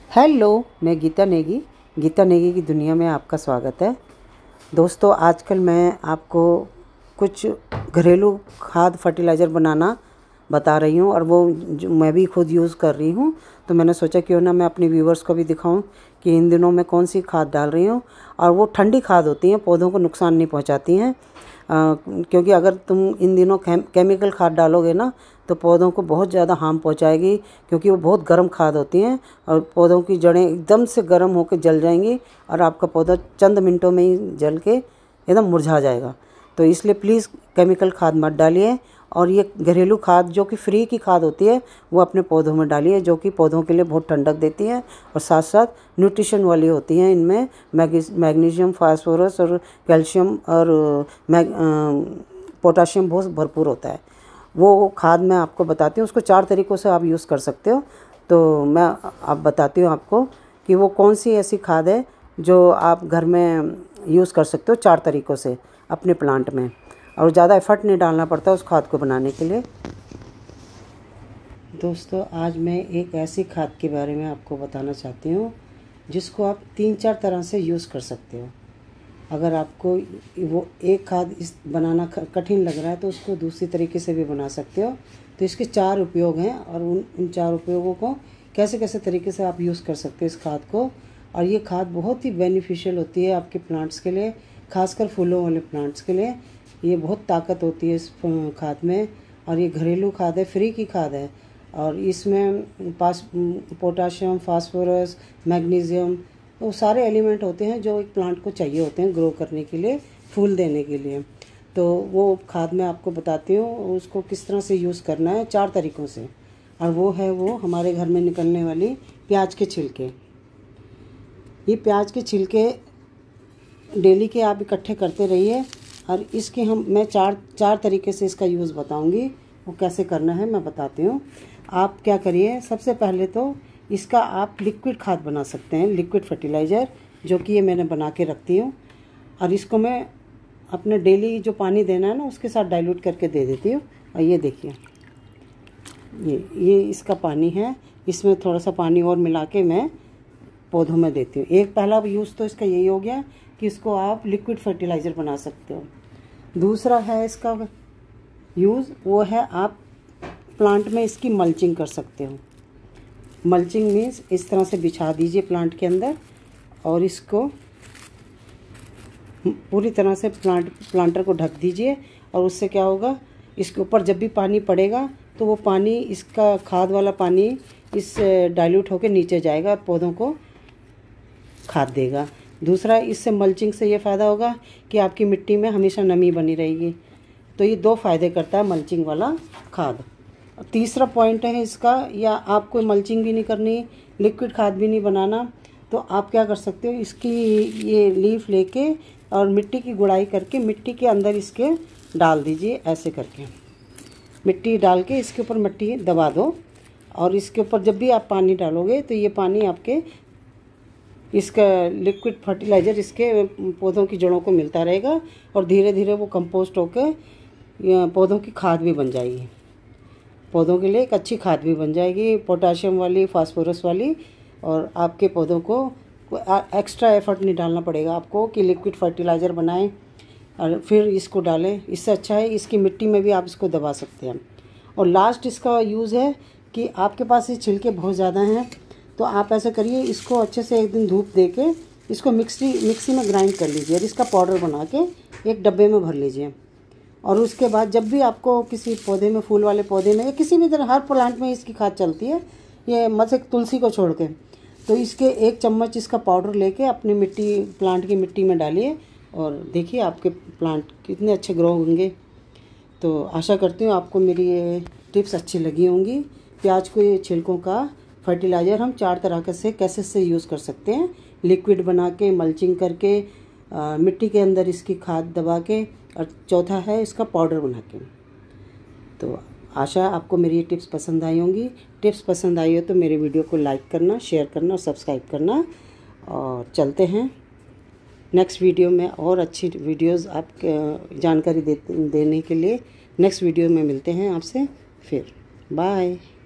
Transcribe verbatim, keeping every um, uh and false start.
Hello, मैं गीता नेगी गीता नेगी की दुनिया में आपका स्वागत है। दोस्तों, आजकल मैं आपको कुछ घरेलू खाद फर्टिलाइज़र बनाना बता रही हूँ और वो जो मैं भी खुद यूज़ कर रही हूँ। तो मैंने सोचा क्यों ना मैं अपने व्यूवर्स को भी दिखाऊं कि इन दिनों मैं कौन सी खाद डाल रही हूँ। और वो ठंडी खाद होती हैं, पौधों को नुकसान नहीं पहुँचाती हैं। क्योंकि अगर तुम इन दिनों केम, केमिकल खाद डालोगे ना तो पौधों को बहुत ज़्यादा हार्म पहुंचाएगी, क्योंकि वो बहुत गर्म खाद होती हैं और पौधों की जड़ें एकदम से गर्म होकर जल जाएंगी और आपका पौधा चंद मिनटों में ही जल के एकदम मुरझा जाएगा। तो इसलिए प्लीज़ केमिकल खाद मत डालिए और ये घरेलू खाद जो कि फ्री की खाद होती है वो अपने पौधों में डालिए, जो कि पौधों के लिए बहुत ठंडक देती है और साथ साथ न्यूट्रिशन वाली होती हैं। इनमें मैग्नीशियम, फास्फोरस और कैल्शियम और मैग पोटाशियम बहुत भरपूर होता है। वो खाद मैं आपको बताती हूँ, उसको चार तरीक़ों से आप यूज़ कर सकते हो। तो मैं आप बताती हूँ आपको कि वो कौन सी ऐसी खाद है जो आप घर में यूज़ कर सकते हो चार तरीक़ों से अपने प्लांट में, और ज़्यादा एफर्ट नहीं डालना पड़ता उस खाद को बनाने के लिए। दोस्तों, आज मैं एक ऐसी खाद के बारे में आपको बताना चाहती हूँ जिसको आप तीन चार तरह से यूज़ कर सकते हो। अगर आपको वो एक खाद इस बनाना कठिन लग रहा है तो उसको दूसरी तरीके से भी बना सकते हो। तो इसके चार उपयोग हैं और उन उन चार उपयोगों को कैसे कैसे तरीके से आप यूज़ कर सकते हो इस खाद को। और ये खाद बहुत ही बेनिफिशियल होती है आपके प्लांट्स के लिए, खासकर फूलों वाले प्लांट्स के लिए। ये बहुत ताकत होती है इस खाद में और ये घरेलू खाद है, फ्री की खाद है। और इसमें पास पोटाशियम, फास्फोरस, मैग्नीशियम, वो सारे एलिमेंट होते हैं जो एक प्लांट को चाहिए होते हैं ग्रो करने के लिए, फूल देने के लिए। तो वो खाद मैं आपको बताती हूँ उसको किस तरह से यूज़ करना है चार तरीक़ों से। और वो है वो हमारे घर में निकलने वाली प्याज के छिलके। ये प्याज के छिलके डेली के आप इकट्ठे करते रहिए और इसके हम मैं चार चार तरीके से इसका यूज़ बताऊँगी। वो कैसे करना है मैं बताती हूँ। आप क्या करिए, सबसे पहले तो इसका आप लिक्विड खाद बना सकते हैं, लिक्विड फर्टिलाइज़र, जो कि ये मैंने बना के रखती हूँ। और इसको मैं अपने डेली जो पानी देना है ना उसके साथ डाइल्यूट करके दे देती हूँ। और ये देखिए, ये ये इसका पानी है, इसमें थोड़ा सा पानी और मिला के मैं पौधों में देती हूँ। एक पहला यूज़ तो इसका यही हो गया कि इसको आप लिक्विड फर्टिलाइज़र बना सकते हो। दूसरा है इसका यूज़, वो है आप प्लांट में इसकी मल्चिंग कर सकते हो। मल्चिंग मीन्स इस तरह से बिछा दीजिए प्लांट के अंदर और इसको पूरी तरह से प्लांट प्लांटर को ढक दीजिए। और उससे क्या होगा, इसके ऊपर जब भी पानी पड़ेगा तो वो पानी, इसका खाद वाला पानी इस डाइल्यूट होकर नीचे जाएगा और पौधों को खाद देगा। दूसरा, इससे मल्चिंग से ये फ़ायदा होगा कि आपकी मिट्टी में हमेशा नमी बनी रहेगी। तो ये दो फ़ायदे करता है मल्चिंग वाला खाद। तीसरा पॉइंट है इसका, या आपको मल्चिंग भी नहीं करनी, लिक्विड खाद भी नहीं बनाना, तो आप क्या कर सकते हो, इसकी ये लीफ लेके और मिट्टी की गुड़ाई करके मिट्टी के अंदर इसके डाल दीजिए। ऐसे करके मिट्टी डाल के इसके ऊपर मिट्टी दबा दो और इसके ऊपर जब भी आप पानी डालोगे तो ये पानी आपके इसका लिक्विड फर्टिलाइज़र इसके पौधों की जड़ों को मिलता रहेगा और धीरे धीरे वो कंपोस्ट होकर पौधों की खाद भी बन जाएगी। पौधों के लिए एक अच्छी खाद भी बन जाएगी, पोटाशियम वाली, फास्फोरस वाली। और आपके पौधों को एक्स्ट्रा एफर्ट नहीं डालना पड़ेगा आपको कि लिक्विड फर्टिलाइज़र बनाएं और फिर इसको डालें। इससे अच्छा है इसकी मिट्टी में भी आप इसको दबा सकते हैं। और लास्ट इसका यूज़ है कि आपके पास ये छिलके बहुत ज़्यादा हैं तो आप ऐसा करिए, इसको अच्छे से एक दिन धूप दे के इसको मिक्सी मिक्सी में ग्राइंड कर लीजिए और इसका पाउडर बना के एक डब्बे में भर लीजिए। और उसके बाद जब भी आपको किसी पौधे में, फूल वाले पौधे में या किसी भी तरह, हर प्लांट में इसकी खाद चलती है, ये मतलब तुलसी को छोड़ के, तो इसके एक चम्मच इसका पाउडर लेके अपनी मिट्टी, प्लांट की मिट्टी में डालिए और देखिए आपके प्लांट कितने अच्छे ग्रो होंगे। तो आशा करती हूँ आपको मेरी ये टिप्स अच्छी लगी होंगी। प्याज को, ये छिलकों का फर्टिलाइज़र हम चार तरह के से कैसे से यूज़ कर सकते हैं, लिक्विड बना के, मल्चिंग करके, आ, मिट्टी के अंदर इसकी खाद दबा के, और चौथा है इसका पाउडर बना के। तो आशा आपको मेरी ये टिप्स पसंद आई होंगी। टिप्स पसंद आई हो तो मेरे वीडियो को लाइक करना, शेयर करना और सब्सक्राइब करना। और चलते हैं नेक्स्ट वीडियो में और अच्छी वीडियोस आप जानकारी दे, देने के लिए नेक्स्ट वीडियो में मिलते हैं आपसे फिर। बाय।